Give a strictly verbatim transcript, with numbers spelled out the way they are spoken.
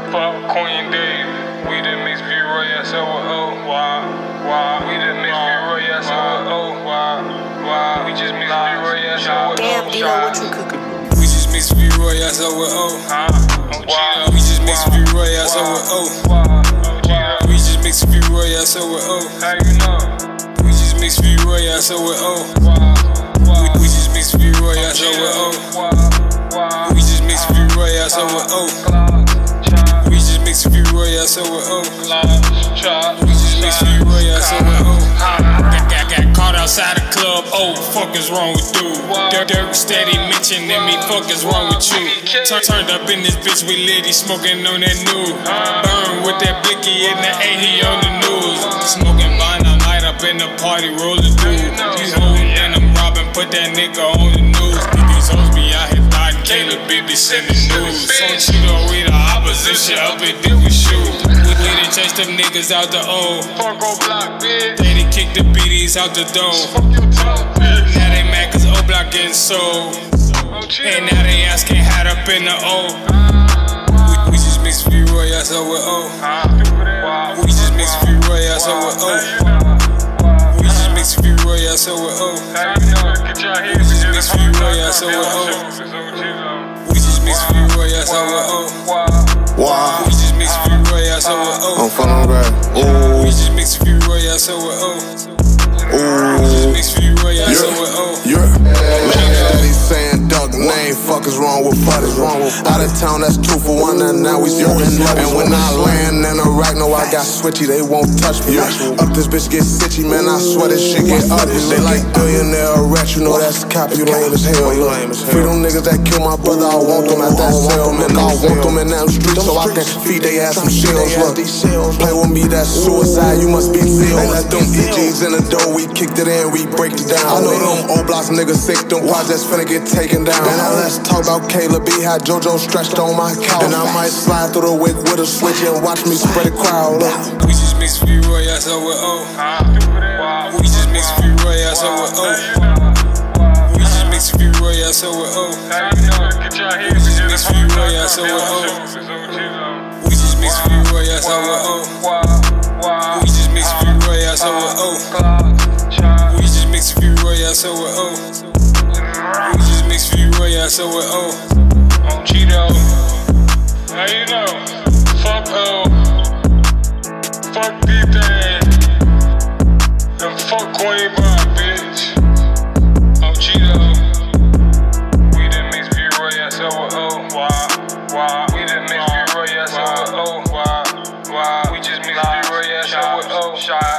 Fuck Queen Dave. We done mix B-Roy, S O with O. Why? Why? We done mix B-Roy, S O with O. Why? Why? We just mix B-Roy, S O with O. Damn, D-Lo, what you cooking? We just mix B-Roy, S O with O. We just mix B-Roy, S O with O. We just mix B-Roy, S O with O. How you know? We just mix B-Roy, S O with O. We just mix B-Roy, S O with O. We just mix B-Roy, S O with O. We just mix B-Roy, S O with O. We just mix B-Roy, S O with O. Got, got caught outside the club, oh, fuck is wrong with dude? Dirk, Dirk steady mentioning me, fuck is wrong with you? Turn, turned up in this bitch, we lit, he smoking on that new. Burn with that blicky in the A, he on the news. Smoking vine all night up in the party, rollin' dude. These hoes and I'm robbing, put that nigga on the news. These hoes be out here dying, Caleb be in the news. So Cheeto, we the opposition, up and then we shoot. We done chase them niggas out the O. Fuck on block, bitch. They done kick the B Ds out the door. Fuck your talk, bitch. Now they mad cause O-Block getting sold. And now they asking how up in the O. We, we just mix B-Roy, S O with O. We just mix B-Roy, S O with O. We just mix B-Roy, S O with O. We just mix B-Roy, S O with O. We just mix B-Roy, S O with O. Wow. We just mix B-Roy, S O with O. I'm feeling right. Ooh. We just mix B-Roy, S O with O. Ooh. We just mix B-Roy, S O with O. Yeah. Man, he's saying duck name. Fuck is wrong with fuck is wrong with out of town. That's two for one, and now we smoking. And when I land in Iraq, no, I got switchy. They won't touch me. Up this bitch get sitchy, man. I swear this shit get ugly. They like billionaire rats, you know that's cap. You lame as hell. Free them niggas that kill my brother. I want them at that cell, man. I want them in them streets so I can feed they ass some shells. Play with me, that's suicide. You must be sealed. They let them E Gs in the door. We kicked it in, we break it down. I know them old blocks niggas sick. Them projects finna get taken down. And now let's talk about Caleb B. How JoJo stretched on my couch. And I might slide through the wick with a switch and watch me spread a crowd up. We just mix B-Roy, S O with O. We just mix B-Roy, S O with O. We just mix B-Roy, S O with O. We just mix B-Roy, S O with O. We just mix B-Roy, S O with O. We just mix B-Roy, S O with O. We just mix B-Roy, S O with O. We just mix B-Roy, S O with O. On Cheeto. How you know? Fuck O. Fuck D-Thing. And fuck Queen Bob, bitch. On Cheeto. We done mix B-Roy, S O with O. Why? Why? We done mix B-Roy, S O with O. Why? Why? We just mix B-Roy, S O with O.